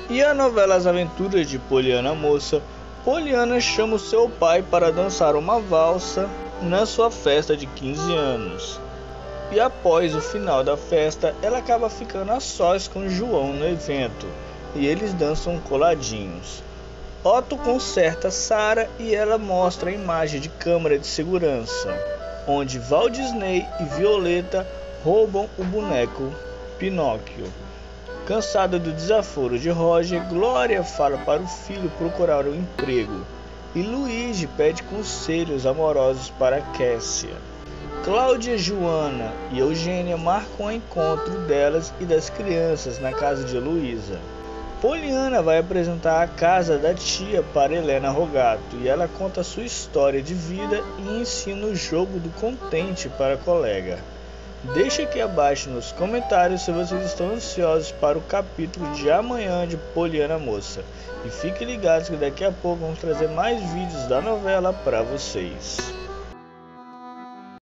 E a novela As Aventuras de Poliana Moça, Poliana chama o seu pai para dançar uma valsa na sua festa de 15 anos. E após o final da festa, ela acaba ficando a sós com João no evento, e eles dançam coladinhos. Otto conserta Sarah e ela mostra a imagem de câmera de segurança, onde Walt Disney e Violeta roubam o boneco Pinóquio. Cansada do desaforo de Roger, Glória fala para o filho procurar um emprego e Luigi pede conselhos amorosos para Cassia. Cláudia, Joana e Eugênia marcam o encontro delas e das crianças na casa de Heloísa. Poliana vai apresentar a casa da tia para Helena Rogato e ela conta sua história de vida e ensina o jogo do contente para a colega. Deixe aqui abaixo nos comentários se vocês estão ansiosos para o capítulo de amanhã de Poliana Moça. E fiquem ligados que daqui a pouco vamos trazer mais vídeos da novela para vocês.